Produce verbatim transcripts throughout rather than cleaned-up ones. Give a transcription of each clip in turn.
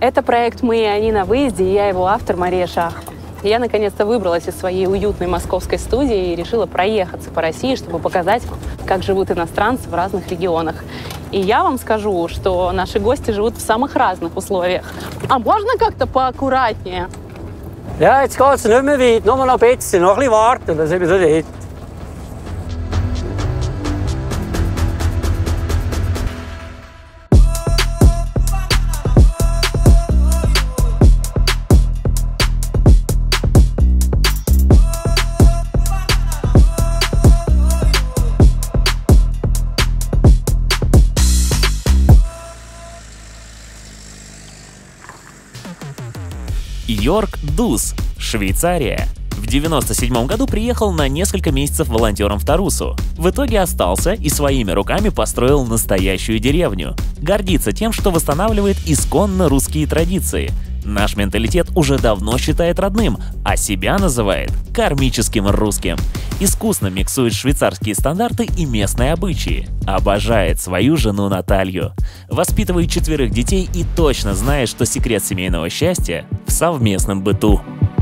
Это проект «Мы и они на выезде», и я его автор Мария Шахова. Я наконец-то выбралась из своей уютной московской студии и решила проехаться по России, чтобы показать, как живут иностранцы в разных регионах. И я вам скажу, что наши гости живут в самых разных условиях. А можно как-то поаккуратнее? Ja, jetzt geht es nicht mehr weit, nur noch ein bisschen, noch ein bisschen warten, dann sind wir dort. Йорк Дус, Швейцария. В девяносто седьмом году приехал на несколько месяцев волонтером в Тарусу. В итоге остался и своими руками построил настоящую деревню. Гордится тем, что восстанавливает исконно русские традиции. Наш менталитет уже давно считает родным, а себя называет кармическим русским. Искусно миксует швейцарские стандарты и местные обычаи. Обожает свою жену Наталью. Воспитывает четверых детей и точно знает, что секрет семейного счастья в совместном быту.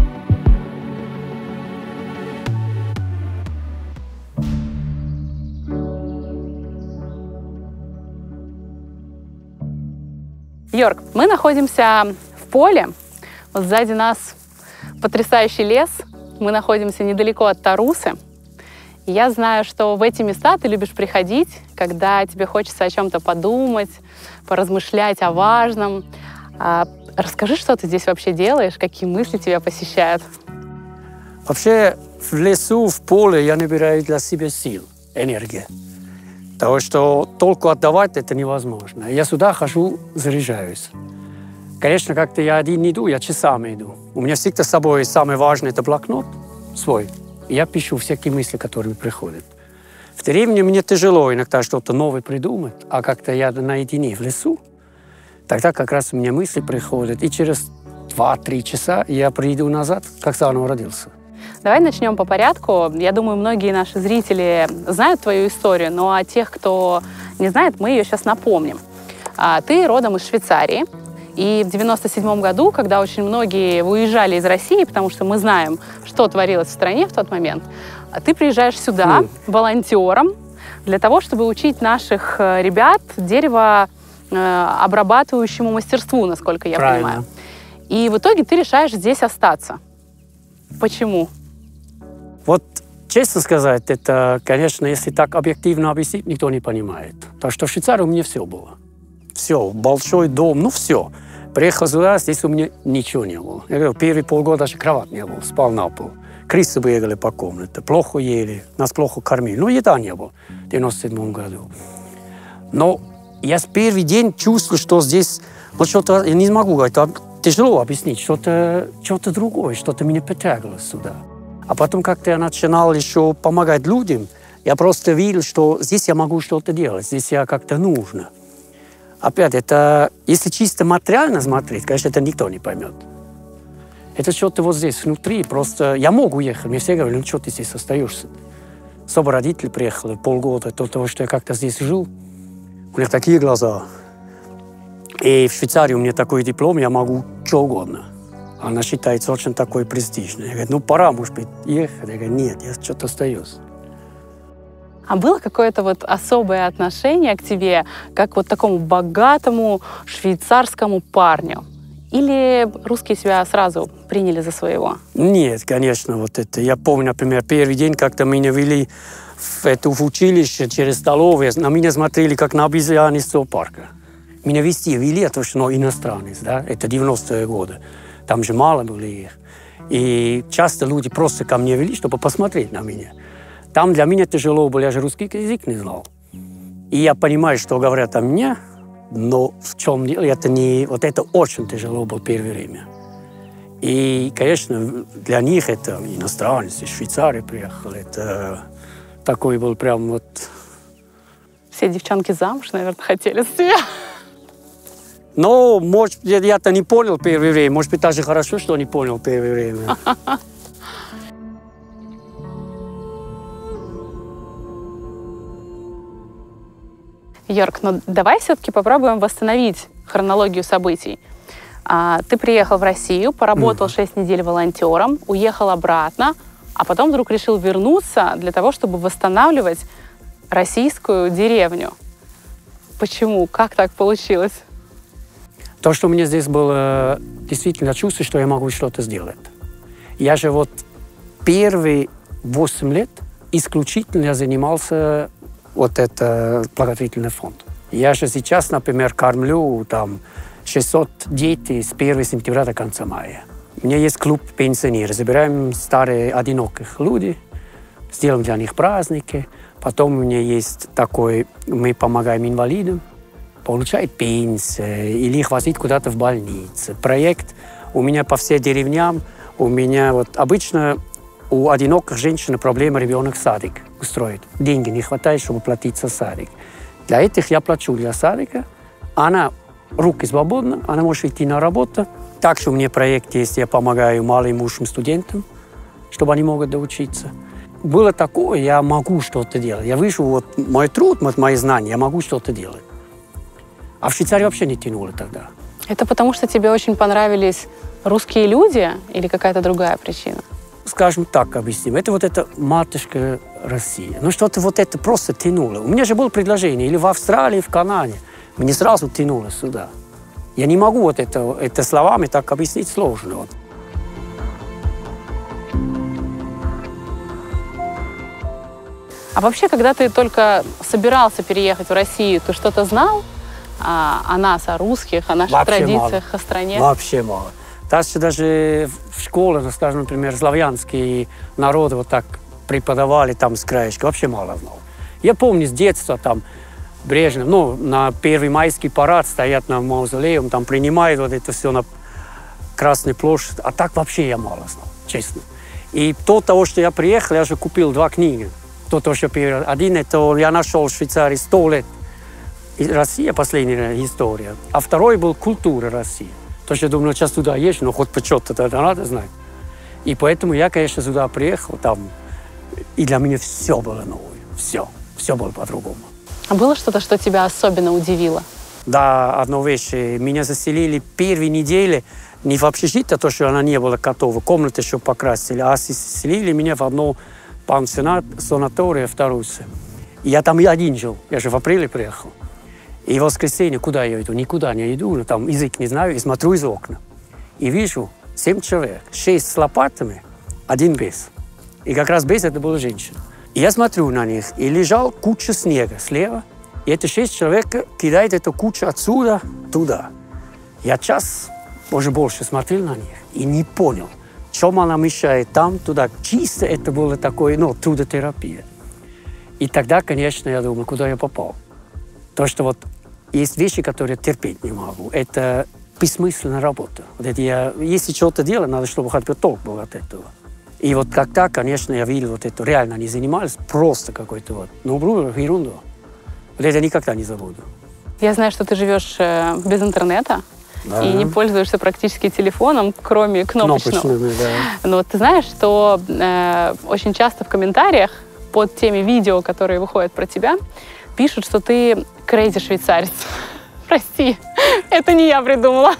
Йорк, мы находимся в поле. Вот сзади нас потрясающий лес. Мы находимся недалеко от Тарусы. И я знаю, что в эти места ты любишь приходить, когда тебе хочется о чем-то подумать, поразмышлять о важном. А расскажи, что ты здесь вообще делаешь, какие мысли тебя посещают? Вообще, в лесу, в поле я набираю для себя сил, энергии. Потому что толку отдавать это невозможно. Я сюда хожу, заряжаюсь. Конечно, как-то я один не иду, я часами иду. У меня всегда с собой самое важное – это блокнот свой. И я пишу всякие мысли, которые приходят. В деревне мне тяжело иногда что-то новое придумать, а как-то я наедине в лесу, тогда как раз у меня мысли приходят. И через два-три часа я приду назад, как заново родился. Давай начнем по порядку. Я думаю, многие наши зрители знают твою историю, но о тех, кто не знает, мы ее сейчас напомним. Ты родом из Швейцарии. И в девяносто седьмом году, когда очень многие уезжали из России, потому что мы знаем, что творилось в стране в тот момент, ты приезжаешь сюда mm. волонтером для того, чтобы учить наших ребят деревообрабатывающему мастерству, насколько я Правильно. понимаю. И в итоге ты решаешь здесь остаться. Почему? Вот, честно сказать, это, конечно, если так объективно объяснить, никто не понимает. Потому что в Швейцарии у меня все было. Все, большой дом, ну все. Приехал сюда, здесь у меня ничего не было. Я говорю, первые полгода даже кровать не было, спал на пол. Крысы бегали по комнате, плохо ели, нас плохо кормили. Ну, еда не было в девяносто седьмом году. Но я с первый день чувствую, что здесь, вот что-то, я не могу говорить, тяжело объяснить, что-то что-то другое, что-то меня притягивало сюда. А потом как-то я начинал еще помогать людям, я просто видел, что здесь я могу что-то делать, здесь я как-то нужно. Опять, это, если чисто материально смотреть, конечно, это никто не поймет. Это что-то вот здесь, внутри, просто... Я мог уехать, мне все говорили, ну что ты здесь остаешься? Особо родители приехали полгода до того, что я как-то здесь жил. У них такие глаза. И в Швейцарии у меня такой диплом, я могу что угодно. Она считается очень такой престижной. Я говорю, ну пора, может быть, ехать. Я говорю, нет, я что-то остаюсь. А было какое-то вот особое отношение к тебе, как вот такому богатому швейцарскому парню? Или русские тебя сразу приняли за своего? Нет, конечно, вот это. Я помню, например, первый день, как-то меня вели в, это, в училище через столовые, на меня смотрели, как на обезьян из зоопарка. Меня везде вели, это что, ну, иностранец, да, это девяностые годы. Там же мало было их. И часто люди просто ко мне вели, чтобы посмотреть на меня. Там для меня тяжело было, я же русский язык не знал. И я понимаю, что говорят о мне, но в чем дело, это не... Вот это очень тяжело было первое время. И, конечно, для них это иностранец, из Швейцарии приехал, это такой был прям вот... Все девчонки замуж, наверное, хотели с тебя. Ну, может, я-то не понял первое время, может быть, даже хорошо, что не понял первое время. Йорк, ну давай все-таки попробуем восстановить хронологию событий. А, ты приехал в Россию, поработал mm-hmm. шесть недель волонтером, уехал обратно, а потом вдруг решил вернуться для того, чтобы восстанавливать российскую деревню. Почему? Как так получилось? То, что у меня здесь было действительно чувство, что я могу что-то сделать. Я же вот первые восемь лет исключительно занимался вот это благотворительный фонд. Я же сейчас, например, кормлю там шестьсот детей с первого сентября до конца мая. У меня есть клуб пенсионеров. Забираем старые одиноких людей, сделаем для них праздники. Потом у меня есть такой, мы помогаем инвалидам, получают пенсию, или их возить куда-то в больницу. Проект у меня по всем деревням. У меня вот обычно у одиноких женщин проблема ребенок в садик устроить. Деньги не хватает, чтобы платить за садик. Для этих я плачу для садика. Она руки свободны, она может идти на работу. Также у меня проект есть, я помогаю малым мужским студентам, чтобы они могли доучиться. Было такое, я могу что-то делать. Я вижу, вот мой труд, вот мои знания, я могу что-то делать. А в Швейцарии вообще не тянуло тогда. Это потому, что тебе очень понравились русские люди или какая-то другая причина? Скажем так, объясним. Это вот эта матушка Россия. Ну что-то вот это просто тянуло. У меня же было предложение или в Австралии, в Канаде. Мне сразу тянуло сюда. Я не могу вот это, это словами так объяснить сложно. Вот. А вообще, когда ты только собирался переехать в Россию, ты что-то знал о, о нас, о русских, о наших Вообще традициях, мало. о стране? Вообще мало. Даже, даже в школе, скажем, например, славянские народы вот так преподавали там с краешка. Вообще мало знал. Я помню с детства там Брежнев, ну, на первый майский парад стоят на мавзолеум, там принимают вот это все на Красной площади. А так вообще я мало знал, честно. И до того, что я приехал, я же купил два книги. То, то, что первый. Один, это я нашел в Швейцарии сто лет. Россия, последняя история. А второй был «Культура России». То, что я думаю, сейчас туда ешь, но хоть почему-то это надо знать. И поэтому я, конечно, сюда приехал, там, и для меня все было новое. Все. Все было по-другому. А было что-то, что тебя особенно удивило? Да, одна вещь. Меня заселили первые недели не в общежитие, то, что она не была готова, комнаты еще покрасили, а заселили меня в одно пансионат, санатория в Тарусе. И я там и один жил. Я же в апреле приехал. И в воскресенье куда я иду? Никуда не иду. Но там язык не знаю. И смотрю из окна. И вижу семь человек. Шесть с лопатами, один без. И как раз без это была женщина. И я смотрю на них. И лежал куча снега слева. И эти шесть человек кидают эту кучу отсюда туда. Я час, может, больше смотрел на них. И не понял, чем она мешает там, туда. Чисто это было такое, ну, трудотерапия. И тогда, конечно, я думаю, куда я попал. То, что вот есть вещи, которые я терпеть не могу. Это бессмысленная работа. Вот это я, если что-то делать, надо, чтобы хоть бы толк был от этого. И вот как-то, конечно, я видел вот это. Реально они занимались просто какой-то вот, ну, ерунду. Вот это я никогда не забуду. Я знаю, что ты живешь э, без интернета. Да. И не пользуешься практически телефоном, кроме кнопочного. Кнопочными, да. Но ты знаешь, что э, очень часто в комментариях под теми видео, которые выходят про тебя, пишут, что ты crazy швейцарец. Прости, это не я придумала.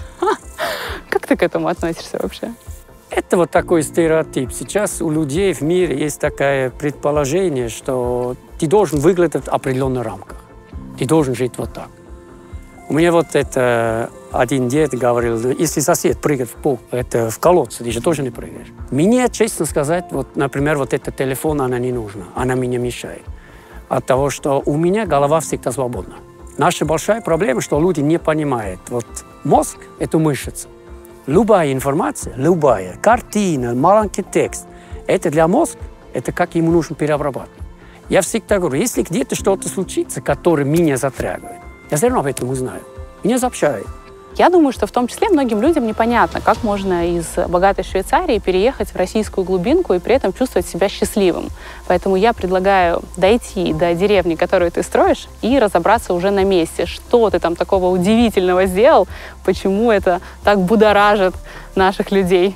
Как ты к этому относишься вообще? Это вот такой стереотип. Сейчас у людей в мире есть такое предположение, что ты должен выглядеть в определенных рамках. Ты должен жить вот так. У меня вот это один дед говорил, если сосед прыгает в пол, это в колодце, ты же тоже не прыгаешь. Мне, честно сказать, вот, например, вот этот телефон, она не нужна, она мне мешает. От того, что у меня голова всегда свободна. Наша большая проблема, что люди не понимают. Вот мозг – это мышца. Любая информация, любая картина, маленький текст – это для мозга, это как ему нужно переобрабатывать. Я всегда говорю, если где-то что-то случится, которое меня затрагивает, я все равно об этом узнаю. Меня сообщают. Я думаю, что в том числе многим людям непонятно, как можно из богатой Швейцарии переехать в российскую глубинку и при этом чувствовать себя счастливым. Поэтому я предлагаю дойти до деревни, которую ты строишь, и разобраться уже на месте, что ты там такого удивительного сделал, почему это так будоражит наших людей.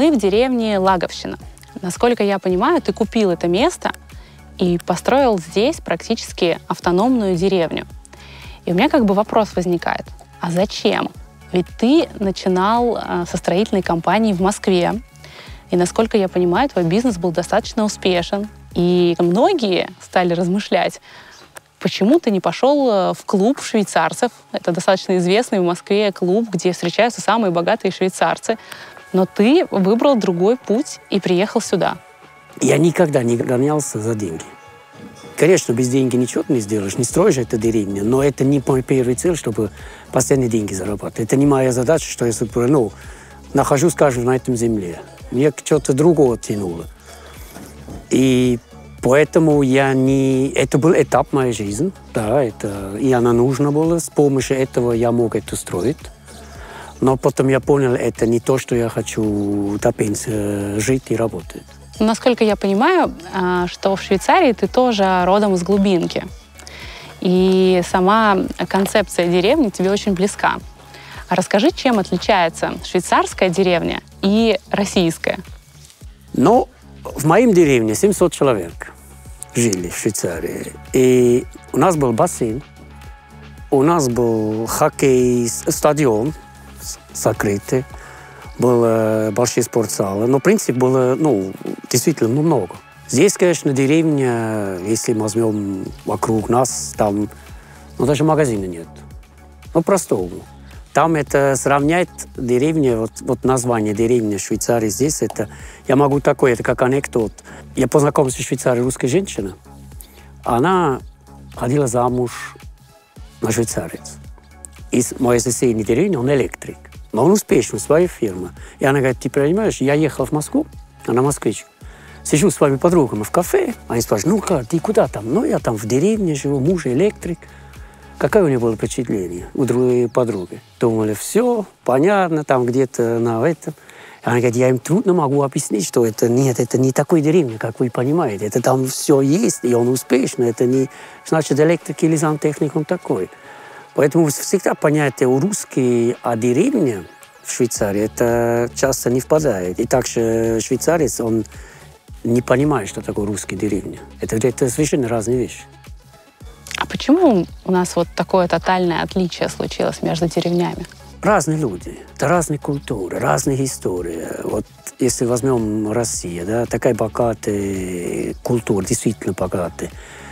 Мы в деревне Лаговщина. Насколько я понимаю, ты купил это место и построил здесь практически автономную деревню. И у меня как бы вопрос возникает. А зачем? Ведь ты начинал со строительной компании в Москве. И, насколько я понимаю, твой бизнес был достаточно успешен. И многие стали размышлять, почему ты не пошел в клуб швейцарцев. Это достаточно известный в Москве клуб, где встречаются самые богатые швейцарцы. Но ты выбрал другой путь и приехал сюда. Я никогда не гонялся за деньги. Конечно, без денег ничего не сделаешь, не строишь эту деревню, но это не мой первый цель, чтобы постоянно деньги зарабатывать. Это не моя задача, что я ну, нахожусь, скажем, на этом земле. Мне что-то другого тянуло. И поэтому я не... Это был этап моей жизни, да, это... и она нужна была. С помощью этого я мог это строить. Но потом я понял, это не то, что я хочу до пенсии жить и работать. Насколько я понимаю, что в Швейцарии ты тоже родом из глубинки. И сама концепция деревни тебе очень близка. Расскажи, чем отличается швейцарская деревня и российская? Ну, в моей деревне семьсот человек жили в Швейцарии. И у нас был бассейн, у нас был хоккей, стадион закрытый, было большие спортзалы, но, в принципе, было, ну, действительно ну, много. Здесь, конечно, деревня, если мы возьмем вокруг нас, там, ну, даже магазина нет. Ну, простого. Там это сравнять деревня, вот, вот название деревни Швейцарии здесь, это, я могу такой, это как анекдот. Я познакомился в Швейцарии русской женщиной, она ходила замуж на швейцарец. Из моей соседней деревни он электрик. Но он успешный, своя фирма. И она говорит, ты понимаешь, я ехал в Москву, она москвичка. Сижу с своими подругами в кафе, они спрашивают, ну как, ты куда там? Ну, я там в деревне живу, муж электрик. Какое у нее было впечатление у другой подруги? Думали, все, понятно, там где-то на этом. Она говорит, я им трудно могу объяснить, что это нет, это не такой деревня, как вы понимаете. Это там все есть, и он успешный. Это не, значит, электрик или сантехник, он такой. Поэтому всегда понятие у русских о деревне в Швейцарии это часто не впадает. И также швейцарец, он не понимает, что такое русская деревня. Это, это совершенно разные вещи. А почему у нас вот такое тотальное отличие случилось между деревнями? Разные люди, это разные культуры, разные истории. Вот если возьмем Россию, да, такая богатая культура, действительно богатая.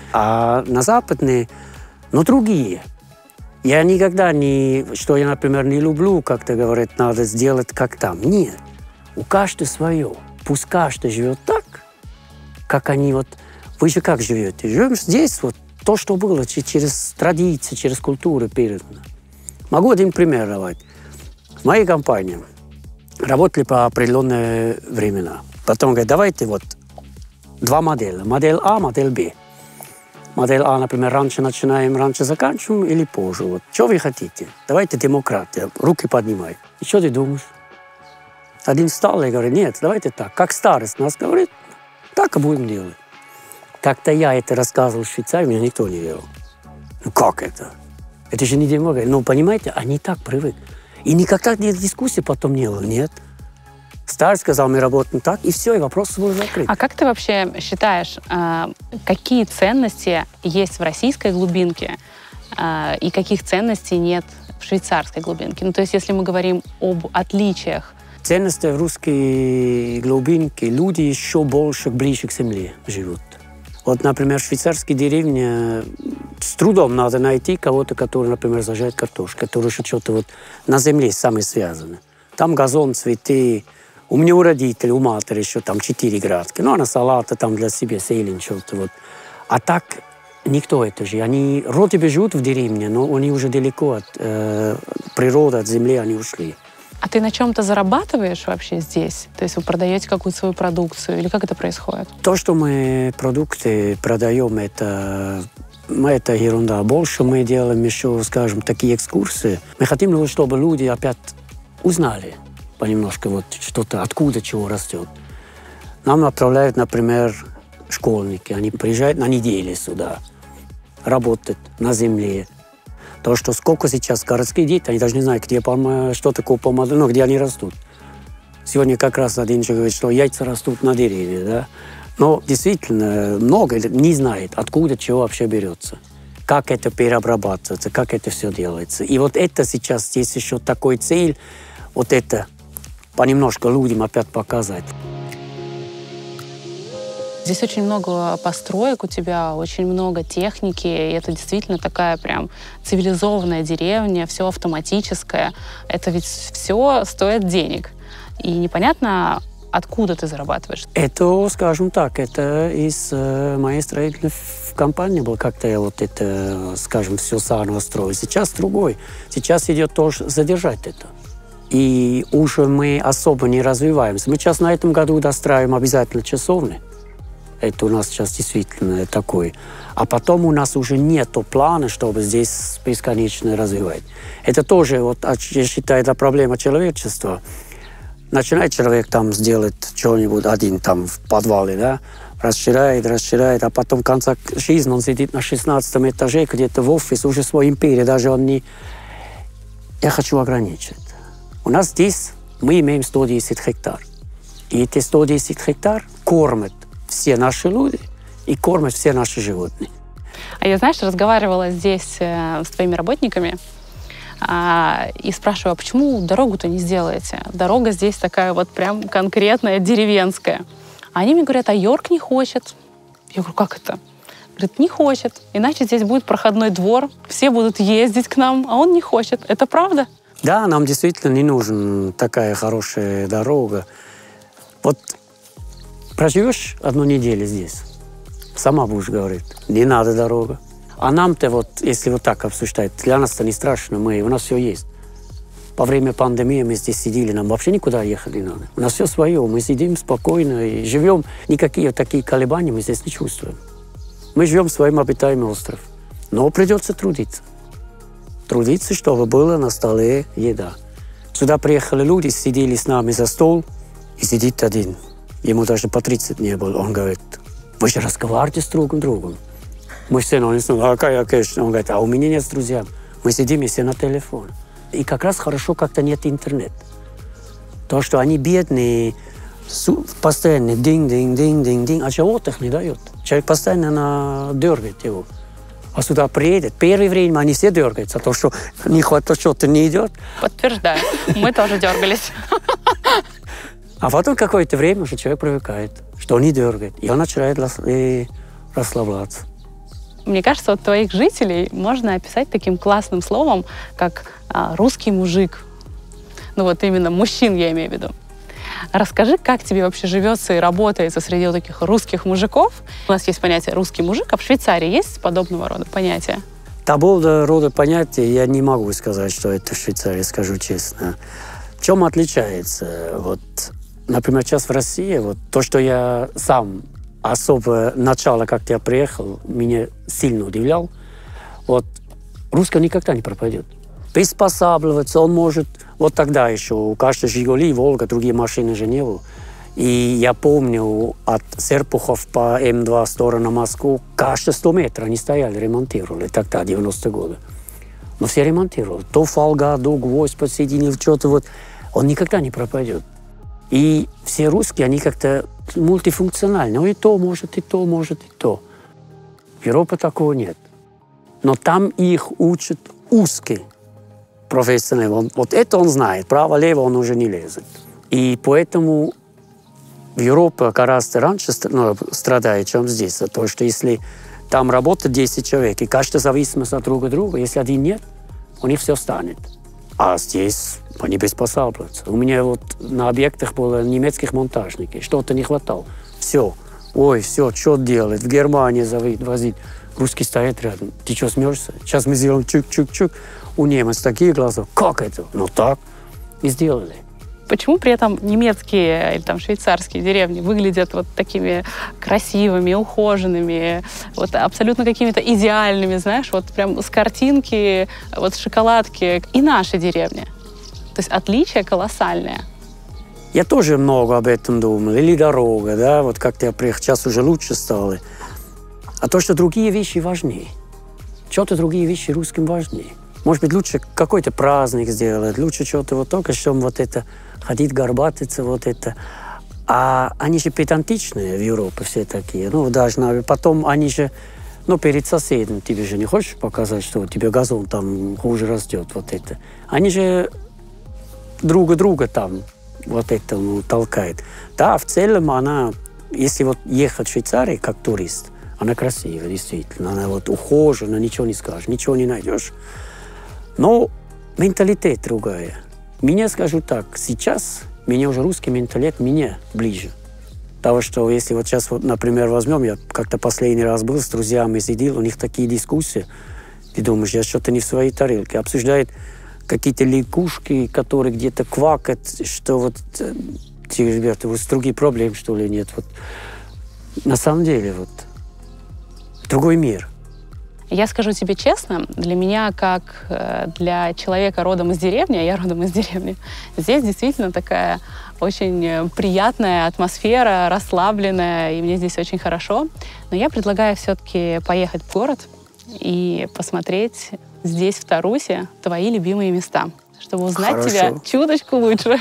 А на западные, но другие. Я никогда не, что я, например, не люблю, как-то говорят, надо сделать как там. Нет, у каждого свое. Пусть каждый живет так, как они вот... Вы же как живете? Живем здесь, вот то, что было через традиции, через культуру передано. Могу один пример давать. В моей компании работали по определенные времена. Потом говорят, давайте вот два модели. Модель А, модель Б. Модель А, например, раньше начинаем, раньше заканчиваем или позже. Вот. Что вы хотите? Давайте демократия. Руки поднимай. И что ты думаешь? Один встал и говорит, нет, давайте так. Как старость нас говорит, так и будем делать. Как-то я это рассказывал в Швейцарии, меня никто не верил. Ну как это? Это же не демократия. Ну, понимаете, они так привыкли. И никогда дискуссии потом не было. Нет. Старый сказал, мы работаем так, и все, и вопрос был закрыт. А как ты вообще считаешь, какие ценности есть в российской глубинке и каких ценностей нет в швейцарской глубинке? Ну, то есть, если мы говорим об отличиях. Ценности в русской глубинке, люди еще больше ближе к земле живут. Вот, например, в швейцарской деревне с трудом надо найти кого-то, который, например, сажает картошку, который еще что-то вот на земле самое связано. Там газон, цветы. У меня у родителей, у матери еще там четыре градки. Ну, она салата там для себя, зелень, что-то вот. А так никто это же. Они вроде бы живут в деревне, но они уже далеко от э, природы, от земли они ушли. А ты на чем-то зарабатываешь вообще здесь? То есть вы продаете какую-то свою продукцию? Или как это происходит? То, что мы продукты продаем, это, это ерунда. Больше мы делаем еще, скажем, такие экскурсии. Мы хотим, чтобы люди опять узнали понемножку вот что-то, откуда чего растет. Нам отправляют, например, школьники. Они приезжают на неделю сюда, работают на земле. То, что сколько сейчас городские дети, они даже не знают, где, что такое помада, ну, где они растут. Сегодня как раз один же говорит, что яйца растут на дереве, да. Но действительно, много не знает, откуда чего вообще берется, как это переобрабатывается, как это все делается. И вот это сейчас здесь еще такой цель, вот это понемножку людям опять показать. Здесь очень много построек у тебя, очень много техники, и это действительно такая прям цивилизованная деревня, все автоматическое. Это ведь все стоит денег. И непонятно, откуда ты зарабатываешь. Это, скажем так, это из э, моей строительной компании был, как-то я вот это, скажем, все заново строил. Сейчас другой. Сейчас идет тоже задержать это. И уже мы особо не развиваемся. Мы сейчас на этом году достраиваем обязательно часовни. Это у нас сейчас действительно такой. А потом у нас уже нет плана, чтобы здесь бесконечно развивать. Это тоже, вот, я считаю, это проблема человечества. Начинает человек там сделать что-нибудь один там в подвале, да, расширяет, расширяет, а потом в конце жизни он сидит на шестнадцатом этаже, где-то в офисе, уже свой империи, даже он не... Я хочу ограничить. У нас здесь мы имеем сто десять гектар. И эти сто десять гектар кормят все наши люди и кормят все наши животные. А я, знаешь, разговаривала здесь э, с твоими работниками э, и спрашиваю, а почему дорогу-то не сделаете? Дорога здесь такая вот прям конкретная, деревенская. А они мне говорят, а Йорк не хочет. Я говорю, как это? Говорит, не хочет. Иначе здесь будет проходной двор, все будут ездить к нам, а он не хочет. Это правда? Да, нам действительно не нужна такая хорошая дорога. Вот проживешь одну неделю здесь, сама будешь говорить, не надо дорога. А нам-то вот, если вот так обсуждать, для нас-то не страшно, мы, у нас все есть. Во время пандемии мы здесь сидели, нам вообще никуда ехать не надо. У нас все свое, мы сидим спокойно и живем, никакие такие колебания мы здесь не чувствуем. Мы живем в своем обитаемом острове, но придется трудиться. Трудиться, чтобы было на столе еда. Сюда приехали люди, сидели с нами за стол, и сидит один. Ему даже по тридцать не было. Он говорит, вы же разговариваете с другом другом. Мы все, ну, а какая, конечно. Он говорит, а у меня нет с друзьями. Мы сидим и все на телефоне. И как раз хорошо, как-то нет интернета. То, что они бедные, постоянно динг-динг-динг-динг-динг, а чего отдых не дает. Человек постоянно дергает его. А сюда приедет. Первое время они все дергаются, то, что не хватает, что-то не идет. Подтверждаю. Мы тоже дергались. А потом какое-то время уже человек привыкает, что он не дергает, и он начинает расслабляться. Мне кажется, вот твоих жителей можно описать таким классным словом, как а, русский мужик. Ну вот именно мужчин я имею в виду. Расскажи, как тебе вообще живется и работается среди вот таких русских мужиков. У нас есть понятие «русский мужик», а в Швейцарии есть подобного рода понятия? Того рода понятия я не могу сказать, что это в Швейцарии, скажу честно. В чем отличается? Вот, например, сейчас в России, вот то, что я сам особо начало, как я приехал, меня сильно удивлял. Вот русский никогда не пропадет. Приспосабливаться он может. Вот тогда еще у каждого «Жигули», «Волга», другие машины же не было. И я помню, от Серпухов по эм два в сторону Москвы каждые сто метров они стояли, ремонтировали. Тогда, девяностые годы. Но все ремонтировали. То фольга, то гвоздь подсоединил, что-то вот. Он никогда не пропадет. И все русские, они как-то мультифункциональны. Ну и то может, и то может, и то. В Европе такого нет. Но там их учат узкие профессионалы. Вот это он знает. Право-лево он уже не лезет. И поэтому в Европе гораздо раньше ну, страдает, чем здесь. За то, что если там работает десять человек, и каждый зависимость от друг друга, если один нет, у них все станет. А здесь они приспосабливаются. У меня вот на объектах было немецких монтажников. Что-то не хватало. Все. Ой, все, что делать? В Германию возить. Русский стоит рядом. Ты что, смеешься? Сейчас мы сделаем чук-чук-чук. У немец такие глаза. Как это? Ну так. И сделали. Почему при этом немецкие или там швейцарские деревни выглядят вот такими красивыми, ухоженными, вот абсолютно какими-то идеальными, знаешь, вот прям с картинки, вот с шоколадки, и наши деревни? То есть отличие колоссальное. Я тоже много об этом думал. Или дорога, да, вот как-то я приехал, сейчас уже лучше стало. А то, что другие вещи важнее. Что-то другие вещи русским важнее. Может быть, лучше какой-то праздник сделать, лучше что-то вот только, чем вот это, ходить горбатиться, вот это. А они же педантичные в Европе все такие. Ну, даже потом они же, ну, перед соседом тебе же не хочешь показать, что у тебя газон там хуже растет, вот это. Они же друг друга там вот это ну, толкают. Да, в целом она, если вот ехать в Швейцарию как турист, она красивая, действительно. Она вот ухожена, ничего не скажешь, ничего не найдешь. Но менталитет другая. Мне, скажу так, сейчас мне уже русский менталитет мне ближе. Потому что если вот сейчас, вот, например, возьмем, я как-то последний раз был с друзьями, сидел, у них такие дискуссии, ты думаешь, я что-то не в своей тарелке. Обсуждают какие-то лягушки, которые где-то квакают, что вот, те ребята, вот другие проблемы, что ли, нет. Вот. На самом деле, вот, другой мир. Я скажу тебе честно, для меня, как для человека родом из деревни, а я родом из деревни, здесь действительно такая очень приятная атмосфера, расслабленная, и мне здесь очень хорошо. Но я предлагаю все-таки поехать в город и посмотреть здесь, в Тарусе, твои любимые места, чтобы узнать Хорошо. тебя чуточку лучше.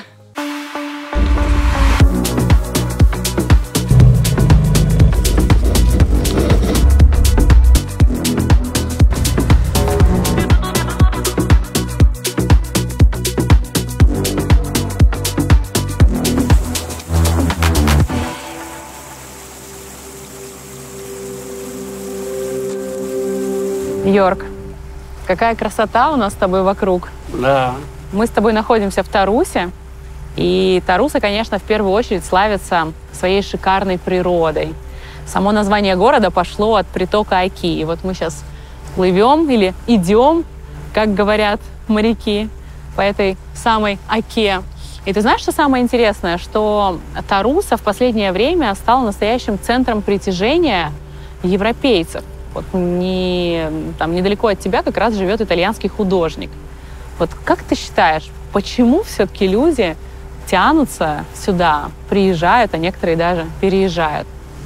Йорк, какая красота у нас с тобой вокруг. Да. Мы с тобой находимся в Тарусе, и Таруса, конечно, в первую очередь славится своей шикарной природой. Само название города пошло от притока Оки. И вот мы сейчас плывем или идем, как говорят моряки, по этой самой Оке. И ты знаешь, что самое интересное? Что Таруса в последнее время стала настоящим центром притяжения европейцев. Вот не, там, недалеко от тебя как раз живет итальянский художник. Вот как ты считаешь, почему все-таки люди тянутся сюда, приезжают, а некоторые даже переезжают?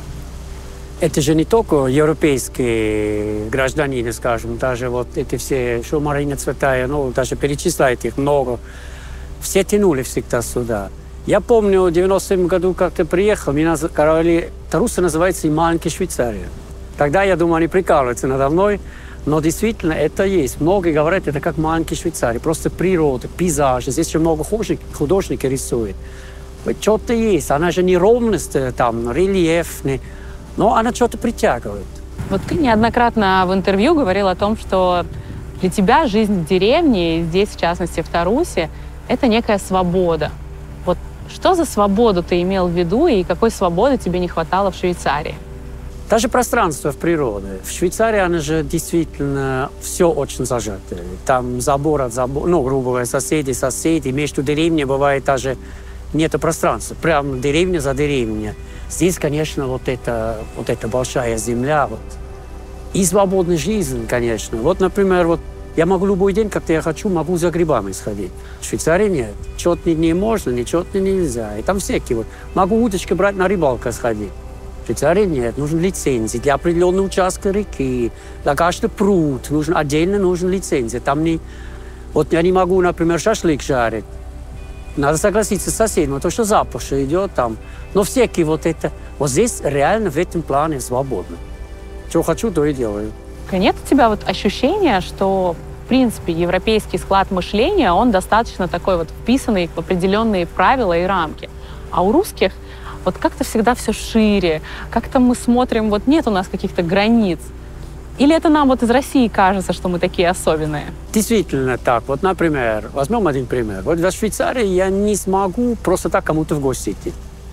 Это же не только европейские граждане, скажем, даже вот эти все, что Марина Цветаева, ну, даже перечисляет их много. Все тянули всегда сюда. Я помню, в девяносто седьмом году как-то приехал, меня говорили, Таруса называется и маленькая Швейцария. Тогда, я думаю, они прикалываются надо мной, но действительно это есть. Многие говорят, это как маленький Швейцария. Просто природа, пейзажи. Здесь еще много художников, художников рисуют. Что-то есть. Она же не ровность, там, рельефная, но она что-то притягивает. Вот ты неоднократно в интервью говорил о том, что для тебя жизнь в деревне, здесь, в частности, в Тарусе, это некая свобода. Вот что за свободу ты имел в виду и какой свободы тебе не хватало в Швейцарии? Даже пространство в природе. В Швейцарии, она же действительно все очень зажато. Там забор от забора, ну, грубо говоря, соседи, соседи. Между деревнями бывает даже нет пространства. Прям деревня за деревней. Здесь, конечно, вот это, вот эта большая земля. Вот. И свободная жизнь, конечно. Вот, например, вот я могу любой день, как я хочу, могу за грибами сходить. В Швейцарии нет. Что-то не можно, ничего-то нельзя. И там всякие вот. Могу удочки брать, на рыбалку сходить. В Швейцарии нет, нужен лицензия для определенного участка реки, для каждого пруд, нужен, отдельно нужна лицензия. Там не, вот я не могу, например, шашлык жарить. Надо согласиться с соседом, потому что запах идет там. Но всякие вот это, вот здесь реально в этом плане свободно. Что хочу, то и делаю. Нет у тебя вот ощущения, что, в принципе, европейский склад мышления, он достаточно такой вот вписанный в определенные правила и рамки, а у русских вот как-то всегда все шире, как-то мы смотрим, вот нет у нас каких-то границ. Или это нам вот из России кажется, что мы такие особенные? Действительно так. Вот, например, возьмем один пример. Вот в Швейцарии я не смогу просто так кому-то в гости идти.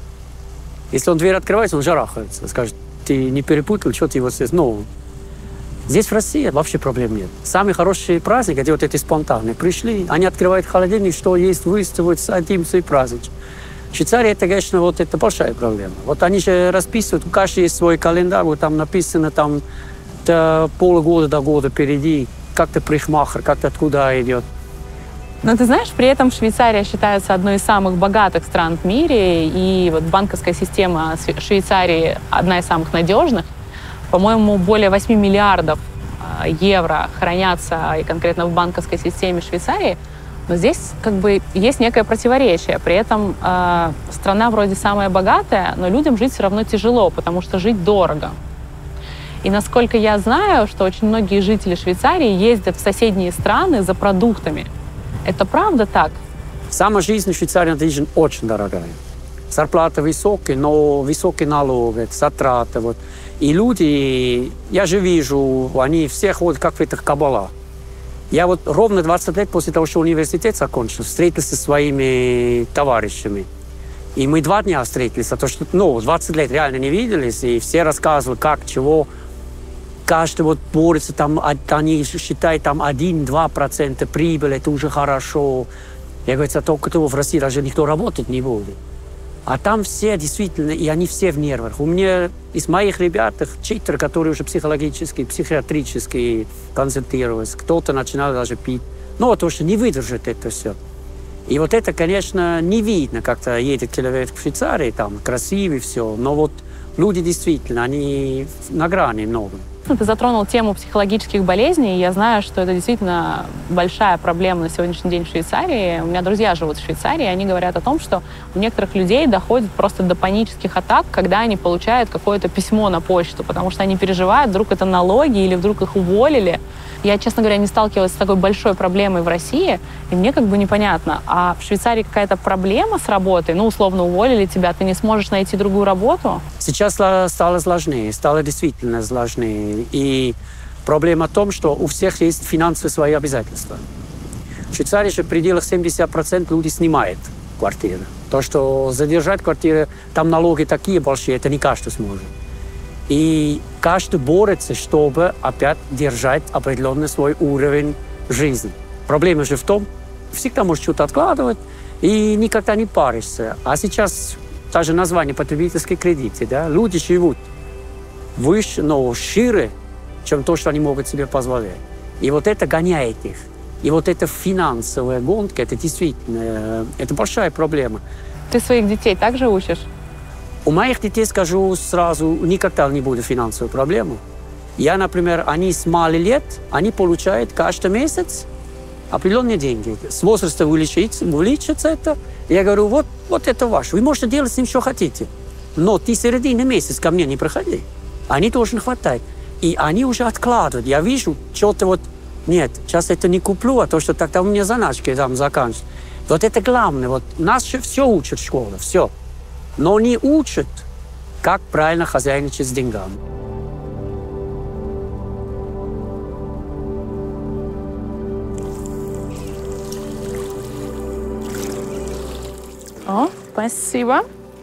Если он дверь открывается, он жарахается, скажет, ты не перепутал, что ты вот здесь. Ну, здесь в России вообще проблем нет. Самый хороший праздник, где вот эти спонтанные пришли, они открывают холодильник, что есть, выставят, садимся и праздничать. В Швейцарии это, конечно, вот это большая проблема. Вот они же расписывают, у каждого есть свой календарь, вот там написано там до полгода до года впереди, как-то парикмахер, как-то откуда идет. Но ты знаешь, при этом Швейцария считается одной из самых богатых стран в мире, и вот банковская система Швейцарии одна из самых надежных. По-моему, более восьми миллиардов евро хранятся и конкретно в банковской системе Швейцарии, но здесь как бы есть некое противоречие. При этом э, страна вроде самая богатая, но людям жить все равно тяжело, потому что жить дорого. И насколько я знаю, что очень многие жители Швейцарии ездят в соседние страны за продуктами. Это правда так? Сама жизнь в Швейцарии жизнь очень дорогая. Зарплата высокая, но высокие налоги, затраты. Вот. И люди, я же вижу, они все ходят как в этих кабалах. Я вот ровно двадцать лет после того, что университет закончил, встретился со своими товарищами. И мы два дня встретились, а то, что ну, двадцать лет реально не виделись, и все рассказывали, как, чего. Каждый вот борется, там, они считают там один-два процента прибыли, это уже хорошо. Я говорю, только кто в России даже никто работать не будет. А там все действительно, и они все в нервах. У меня из моих ребят четверо, которые уже психологически, психиатрически консультировались. Кто-то начинал даже пить. Ну, то, что не выдержит это все. И вот это, конечно, не видно, как-то едет человек в Швейцарии, там красивый все. Но вот люди действительно, они на грани много. Ты затронул тему психологических болезней, и я знаю, что это действительно большая проблема на сегодняшний день в Швейцарии. У меня друзья живут в Швейцарии, и они говорят о том, что у некоторых людей доходит просто до панических атак, когда они получают какое-то письмо на почту, потому что они переживают, вдруг это налоги или вдруг их уволили. Я, честно говоря, не сталкивалась с такой большой проблемой в России, и мне как бы непонятно, а в Швейцарии какая-то проблема с работой? Ну, условно, уволили тебя, ты не сможешь найти другую работу? Сейчас стало сложнее, стало действительно сложнее. И проблема в том, что у всех есть финансовые свои обязательства. В Швейцарии же в пределах семьдесят процентов люди снимают квартиры. То, что задержать квартиру, там налоги такие большие, это не каждый сможет. И каждый борется, чтобы опять держать определенный свой уровень жизни. Проблема же в том, всегда можешь что-то откладывать и никогда не паришься. А сейчас даже название потребительские кредиты, да, люди живут выше, но шире, чем то, что они могут себе позволять. И вот это гоняет их. И вот эта финансовая гонка, это действительно, это большая проблема. Ты своих детей также учишь? У моих детей, скажу сразу, никогда не будет финансовой проблемы. Я, например, они с малых лет, они получают каждый месяц определенные деньги. С возраста увеличится, увеличится это. Я говорю, вот, вот это ваше. Вы можете делать с ним, что хотите. Но ты середины месяца ко мне не приходи. Они должны хватать. И они уже откладывают. Я вижу, что-то вот, нет, сейчас это не куплю, а то, что тогда у меня заначки там заканчиваются. Вот это главное. Вот нас же все учат в школе, все. Но не учат, как правильно хозяйничать с деньгами. О, спасибо.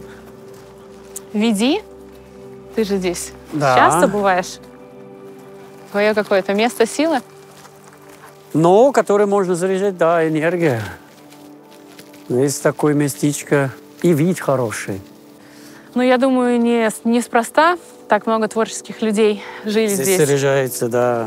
Веди. Ты же здесь Да. часто бываешь? Твое какое-то место силы? Но, которое можно заряжать, да, энергия. Есть такое местечко. И вид хороший. Ну, я думаю, не, неспроста так много творческих людей жили Здесь. здесь. Заряжается, да.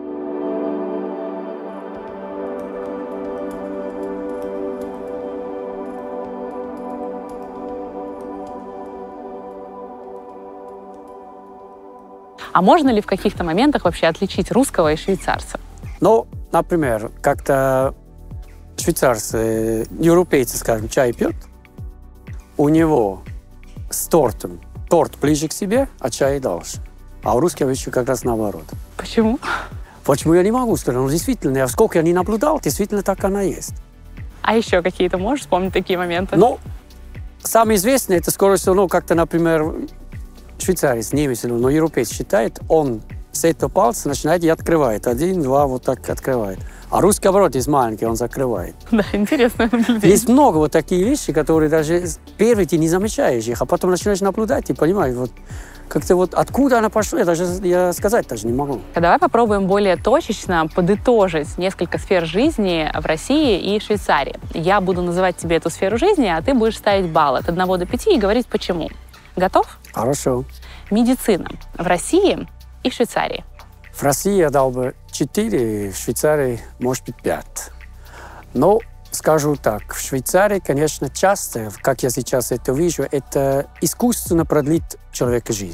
А можно ли в каких-то моментах вообще отличить русского и швейцарца? Ну, например, как-то швейцарцы, европейцы, скажем, чай пьют, у него с тортом. Торт ближе к себе, а чай дальше. А у русских еще как раз наоборот. Почему? Почему я не могу сказать? Ну, действительно, я, сколько я не наблюдал, действительно так она есть. А еще какие-то можешь вспомнить такие моменты? Ну, самое известное, это скоро всего, ну, как-то, например, швейцарец, немец, но европеец считает, он с этого пальца начинает и открывает. Один, два, вот так открывает. А русский, наоборот, есть маленький, он закрывает. Да, интересно наблюдение. Есть много вот таких вещей, которые даже первый ты не замечаешь их, а потом начинаешь наблюдать и понимаешь, вот как-то вот откуда она пошла, я даже я сказать даже не могу. Давай попробуем более точечно подытожить несколько сфер жизни в России и Швейцарии. Я буду называть тебе эту сферу жизни, а ты будешь ставить балл от одного до пяти и говорить почему. Готов? Хорошо. Медицина в России и в Швейцарии. В России я дал бы четыре, в Швейцарии, может быть, пять. Но скажу так, в Швейцарии, конечно, часто, как я сейчас это вижу, это искусственно продлит человека жизнь.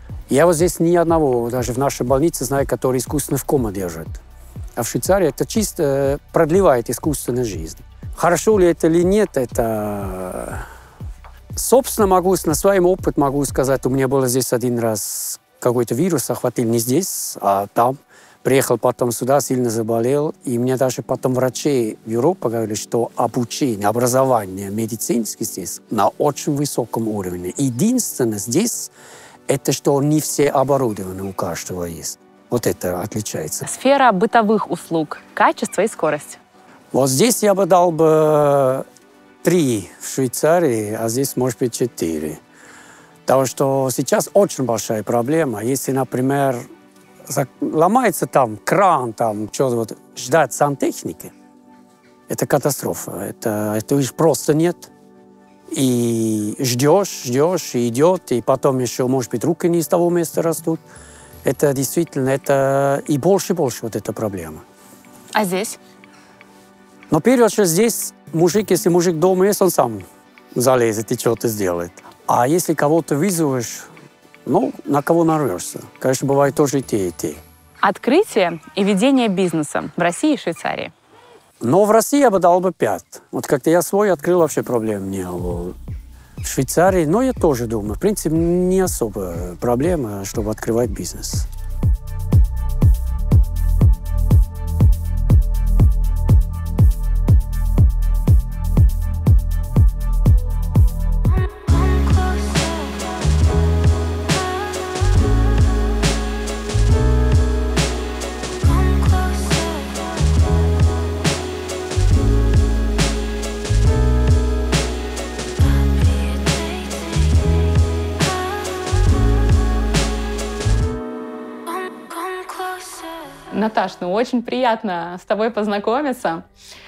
Я вот здесь ни одного, даже в нашей больнице, знаю, который искусственно в кома держит. А в Швейцарии это чисто продлевает искусственную жизнь. Хорошо ли это или нет, это... Собственно, могу, на своем опыте могу сказать, у меня было здесь один раз какой-то вирус, охватил не здесь, а там. Приехал потом сюда, сильно заболел. И мне даже потом врачи в Европе говорили, что обучение, образование медицинское здесь на очень высоком уровне. Единственное здесь, это что не все оборудованы у каждого есть. Вот это отличается. Сфера бытовых услуг, качество и скорость. Вот здесь я бы дал бы три в Швейцарии, а здесь, может быть, четыре. Потому что сейчас очень большая проблема. Если, например, ломается там кран, там что-то вот, ждать сантехники, это катастрофа. Это, это просто нет. И ждешь, ждешь, и идет, и потом еще, может быть, руки не из того места растут. Это действительно, это и больше и больше вот эта проблема. А здесь? Но первое, что здесь мужик, если мужик дома есть, он сам залезет и что-то сделает. А если кого-то вызываешь, ну, на кого нарвешься? Конечно, бывает тоже и те, и те. Открытие и ведение бизнеса в России и Швейцарии. Но в России я бы дал бы пять. Вот как-то я свой открыл, вообще проблем не было. В Швейцарии, ну, я тоже думаю, в принципе, не особо проблема, чтобы открывать бизнес. Наташ, ну очень приятно с тобой познакомиться.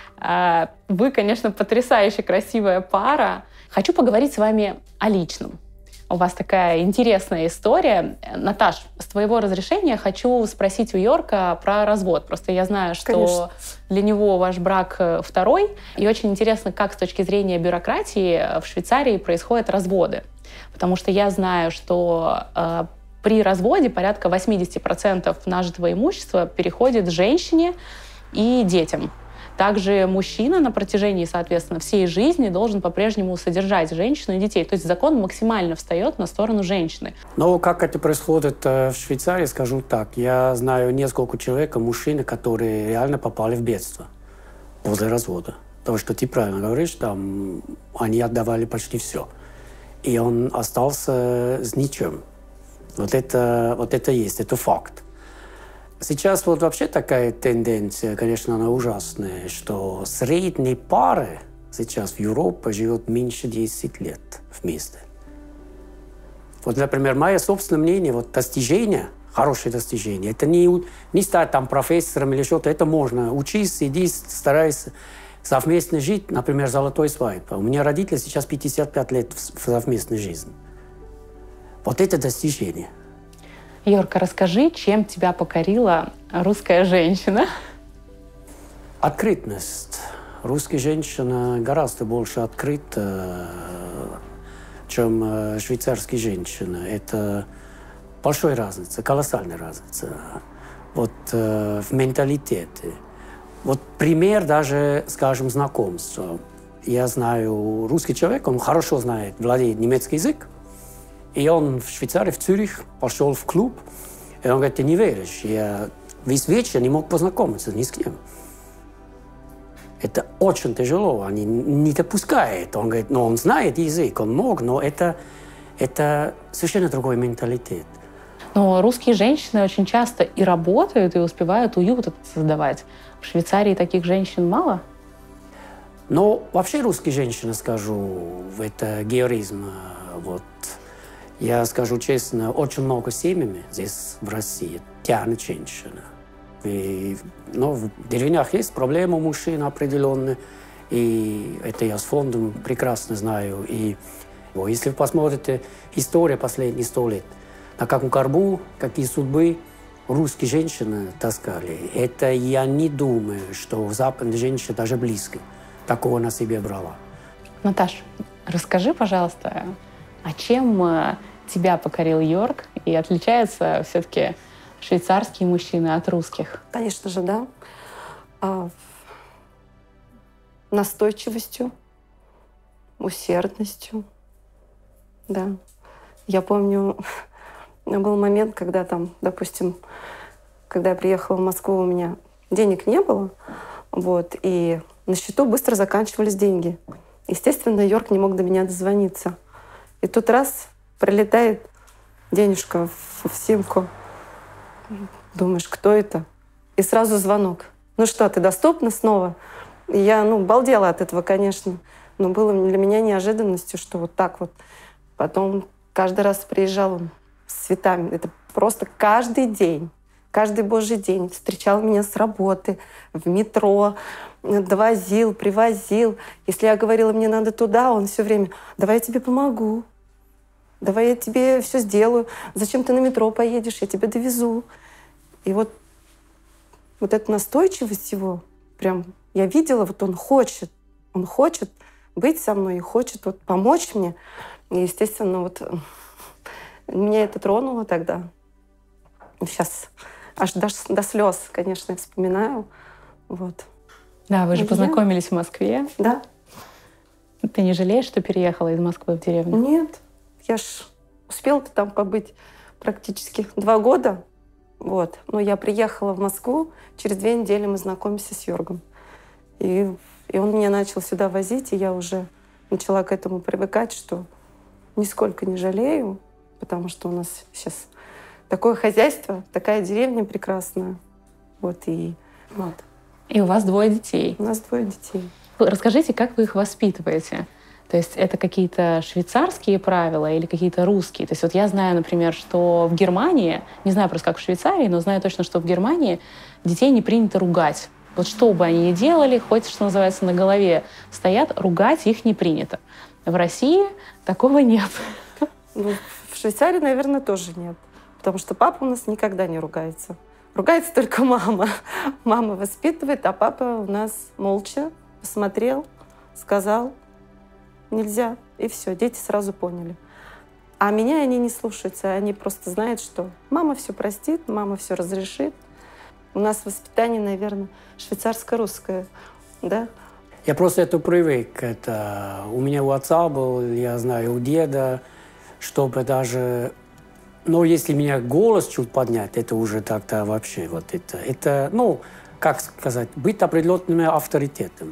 Вы, конечно, потрясающе красивая пара. Хочу поговорить с вами о личном. У вас такая интересная история. Наташ, с твоего разрешения хочу спросить у Йорка про развод. Просто я знаю, что Конечно. Для него ваш брак второй. И очень интересно, как с точки зрения бюрократии в Швейцарии происходят разводы. Потому что я знаю, что э, при разводе порядка восемьдесят процентов нажитого имущества переходит женщине и детям. Также мужчина на протяжении, соответственно, всей жизни должен по-прежнему содержать женщину и детей. То есть закон максимально встает на сторону женщины. Но как это происходит в Швейцарии, скажу так. Я знаю несколько человек, мужчин, которые реально попали в бедство после развода. Потому что ты правильно говоришь, там они отдавали почти все. И он остался с ничем. Вот это, вот это есть, это факт. Сейчас вот вообще такая тенденция, конечно, она ужасная, что средней пары сейчас в Европе живет меньше десяти лет вместе. Вот, например, мое собственное мнение, вот достижение, хорошее достижение, это не, не стать там профессором или что-то, это можно. Учись, иди, старайся совместно жить, например, золотой свадьба. У меня родители сейчас пятьдесят пять лет в совместной жизни. Вот это достижение. Йорка, расскажи, чем тебя покорила русская женщина? Открытность. Русская женщина гораздо больше открыта, чем швейцарская женщина. Это большая разница, колоссальная разница. Вот э, в менталитете. Вот пример даже, скажем, знакомства. Я знаю русский человек, он хорошо знает, владеет немецкий язык. И он в Швейцарии, в Цюрих, пошел в клуб. И он говорит, ты не веришь, я весь вечер не мог познакомиться ни с кем. Это очень тяжело, они не допускают. Он говорит, ну он знает язык, он мог, но это, это совершенно другой менталитет. Но русские женщины очень часто и работают, и успевают уют этот создавать. В Швейцарии таких женщин мало? Но вообще русские женщины, скажу, это героизм. Вот. Я скажу честно, очень много семьями здесь, в России, тянет женщина. И, ну, в деревнях есть проблемы у мужчин определенные, и это я с фондом прекрасно знаю. И если вы посмотрите историю последних сто лет, на каком горбу, какие судьбы русские женщины таскали, это я не думаю, что западная женщина даже близко такого на себе брала. Наташ, расскажи, пожалуйста, а чем тебя покорил Йорк? И отличаются все-таки швейцарские мужчины от русских? Конечно же, да. А, настойчивостью, усердностью. Да. Я помню, был момент, когда там, допустим, когда я приехала в Москву, у меня денег не было, вот, и на счету быстро заканчивались деньги. Естественно, Йорк не мог до меня дозвониться. И тут раз прилетает денежка в, в симку. Думаешь, кто это? И сразу звонок. Ну что, ты доступна снова? И я, ну, балдела от этого, конечно. Но было для меня неожиданностью, что вот так вот. Потом каждый раз приезжал он с цветами. Это просто каждый день. Каждый божий день встречал меня с работы, в метро, довозил, привозил. Если я говорила, мне надо туда, он все время: давай я тебе помогу, давай я тебе все сделаю, зачем ты на метро поедешь, я тебя довезу. И вот, вот эта настойчивость его, прям я видела, вот он хочет, он хочет быть со мной и хочет вот помочь мне. И, естественно, вот меня это тронуло тогда. Сейчас аж до, до слез, конечно, вспоминаю. Вот. Да, вы же И познакомились я... в Москве. Да. Ты не жалеешь, что переехала из Москвы в деревню? Нет. Я ж успела-то там побыть практически два года. Вот. Но я приехала в Москву, через две недели мы знакомимся с Йоргом. И, и он меня начал сюда возить, и я уже начала к этому привыкать, что нисколько не жалею, потому что у нас сейчас такое хозяйство, такая деревня прекрасная. Вот, и, вот. И у вас двое детей. У нас двое детей. Расскажите, как вы их воспитываете? То есть это какие-то швейцарские правила или какие-то русские? То есть вот я знаю, например, что в Германии, не знаю просто как в Швейцарии, но знаю точно, что в Германии детей не принято ругать. Вот что бы они ни делали, хоть, что называется, на голове стоят, ругать их не принято. В России такого нет. Ну, в Швейцарии, наверное, тоже нет. Потому что папа у нас никогда не ругается. Ругается только мама. Мама воспитывает, а папа у нас молча посмотрел, сказал: нельзя. И все, дети сразу поняли. А меня они не слушаются. Они просто знают, что мама все простит, мама все разрешит. У нас воспитание, наверное, швейцарско-русское. Да? Я просто это привык. Это у меня у отца был, я знаю, у деда, чтобы даже... Но если меня голос чуть поднять, это уже так-то вообще вот это... Это, ну, как сказать, быть определенным авторитетом.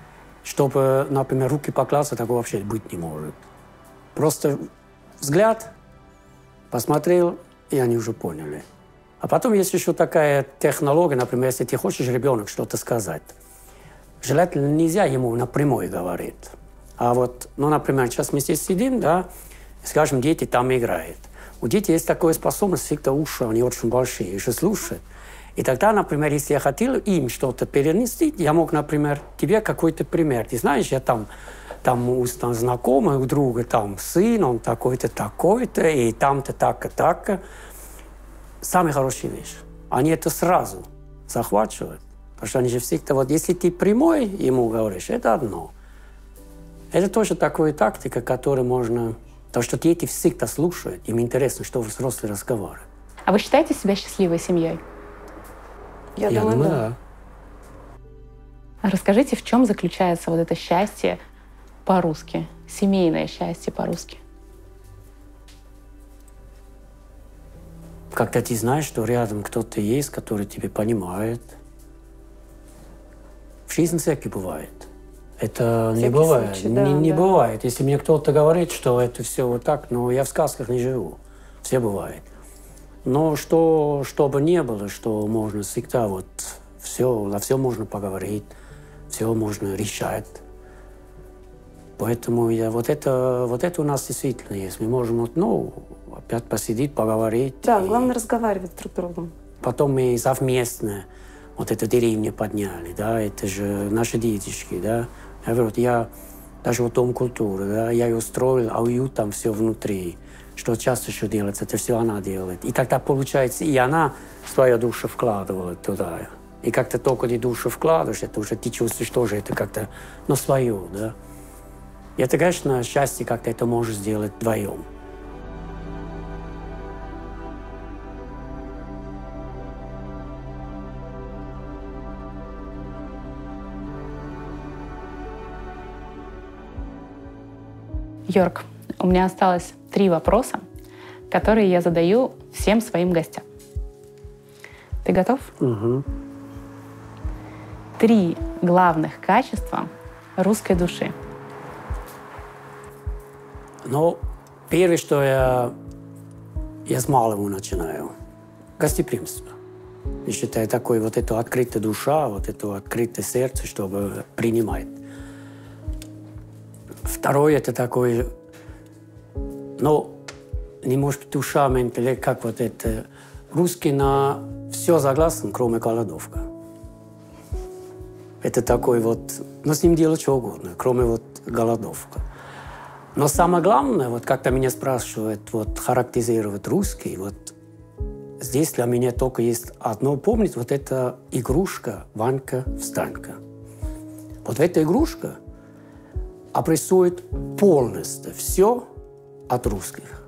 Чтобы, например, руки покласться, такого вообще быть не может. Просто взгляд, посмотрел, и они уже поняли. А потом есть еще такая технология, например, если ты хочешь ребенок что-то сказать, желательно нельзя ему напрямую говорить. А вот, ну, например, сейчас мы здесь сидим, да, скажем, дети там играют. У детей есть такая способность, всегда уши, они очень большие, еще слушают. И тогда, например, если я хотел им что-то перенести, я мог, например, тебе какой-то пример. Ты знаешь, я там, там у там, знакомого, у друга, там сын, он такой-то, такой-то, и там-то так-то, так-то. Самая хорошая вещь. Они это сразу захватывают. Потому что они же всегда... Вот если ты прямой ему говоришь, это одно. Это тоже такая тактика, которую можно... Потому что дети всегда слушают, им интересно, что взрослые разговаривают. А вы считаете себя счастливой семьей? Я, Я думаю, думаю, да. да. А расскажите, в чем заключается вот это счастье по-русски, семейное счастье по-русски? Когда ты знаешь, что рядом кто-то есть, который тебя понимает. В жизни всякое бывает. Это Всякий не бывает. случай, да, не не да. бывает. Если мне кто-то говорит, что это все вот так, но я в сказках не живу. Все бывает. Но что, что бы ни было, что можно всегда вот все, на все можно поговорить, все можно решать. Поэтому я, вот, это, вот это у нас действительно есть. Мы можем вот, ну, опять посидеть, поговорить. Да, и главное разговаривать друг с другом. потом мы совместно вот эту деревню подняли, да, это же наши детишки, да. Я говорю, вот я даже вот Дом культуры, да, я ее строил, а уют там все внутри. Что часто еще делается, это все она делает. И тогда получается, и она свою душу вкладывала туда. И как-то только ты душу вкладываешь, это уже ты чувствуешь тоже это как-то, ну, свое, да. И это, конечно, счастье как-то это можешь сделать вдвоем. Йорк, у меня осталось три вопроса, которые я задаю всем своим гостям. Ты готов? Угу. Три главных качества русской души. Ну, первое, что я, я с малого начинаю. Гостеприимство. Я считаю, такой вот эта открытая душа, вот это открытое сердце, чтобы принимать. Второе, это такое, ну, не может быть душа, менталитет, как вот это, русский на все согласен, кроме голодовка. Это такой вот, ну, с ним делать что угодно, кроме вот голодовка. Но самое главное, вот как-то меня спрашивают, вот, характеризировать русский, вот, здесь для меня только есть одно, помнить, вот эта игрушка Ванька-Встанька. Вот эта игрушка опрессует полностью все от русских.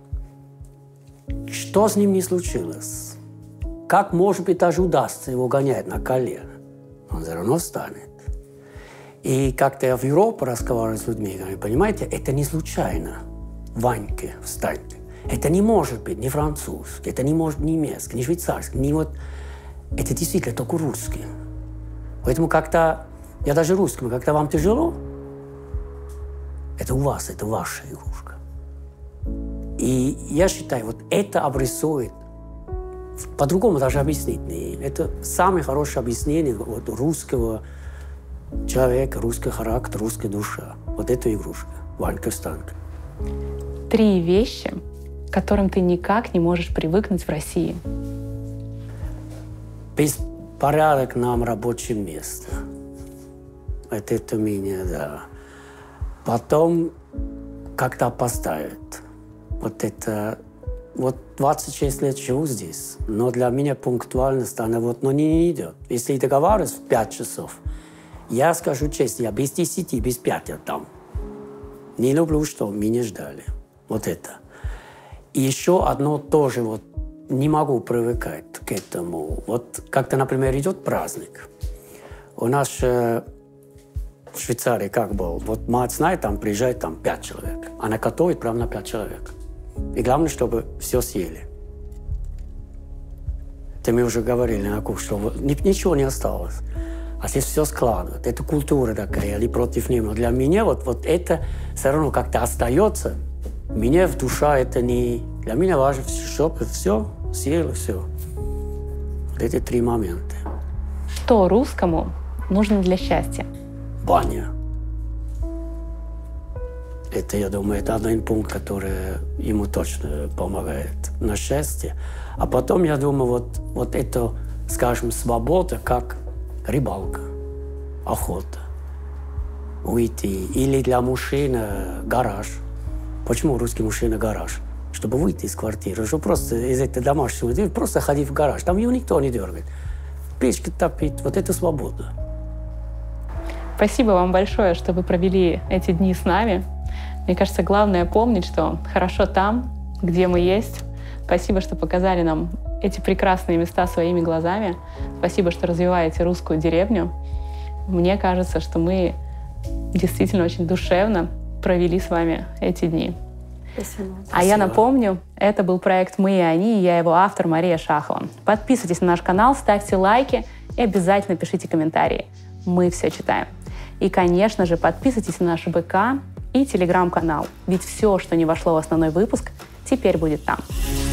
Что с ним не случилось? Как, может быть, даже удастся его гонять на колено? Он все равно встанет. И как-то я в Европе разговаривал с людьми, говорю, понимаете, это не случайно. Ванька, Встанька. Это не может быть ни французский, это не может быть немецкий, ни швейцарский, ни вот... Это действительно только русский. Поэтому как-то... Я даже русскому, когда вам тяжело, это у вас, это ваша игрушка. И я считаю, вот это обрисует, по-другому даже объяснить не. Это самое хорошее объяснение вот, русского человека, русский характер, русская душа. Вот эта игрушка, Ванька-Встанька. Три вещи, к которым ты никак не можешь привыкнуть в России. Беспорядок на рабочем месте. Вот это меня, да. Потом как-то опоздают. Вот это... Вот двадцать шесть лет живу здесь, но для меня пунктуальность, она вот, ну, не идет. Если договариваюсь в пять часов, я скажу честно, я без десяти, без пяти там. Не люблю, что меня ждали. Вот это. И еще одно тоже вот не могу привыкать к этому. Вот как-то, например, идет праздник. У нас э, в Швейцарии как был? Вот мать знает, там приезжает там пять человек. Она готовит прямо на пять человек. И главное, чтобы все съели. Это мы уже говорили на кухне, что ничего не осталось. А здесь все складывают. Это культура такая, или против него. Для меня вот, вот это все равно как-то остается. Мне в душа это не... Для меня важно, чтобы все съели, все. Вот эти три момента. Что русскому нужно для счастья? Баня. Это, я думаю, это один пункт, который ему точно помогает на счастье. А потом, я думаю, вот, вот это, скажем, свобода, как рыбалка, охота. Уйти. Или для мужчины гараж. Почему русский мужчина гараж? Чтобы выйти из квартиры, чтобы просто из этой домашней, просто ходить в гараж. Там его никто не дергает. Печки топить. Вот это свобода. Спасибо вам большое, что вы провели эти дни с нами. Мне кажется, главное помнить, что хорошо там, где мы есть. Спасибо, что показали нам эти прекрасные места своими глазами. Спасибо, что развиваете русскую деревню. Мне кажется, что мы действительно очень душевно провели с вами эти дни. Спасибо. А я напомню, это был проект «Мы и они», и я его автор Мария Шахова. Подписывайтесь на наш канал, ставьте лайки и обязательно пишите комментарии. Мы все читаем. И, конечно же, подписывайтесь на наш ВК и Телеграм-канал, ведь все, что не вошло в основной выпуск, теперь будет там.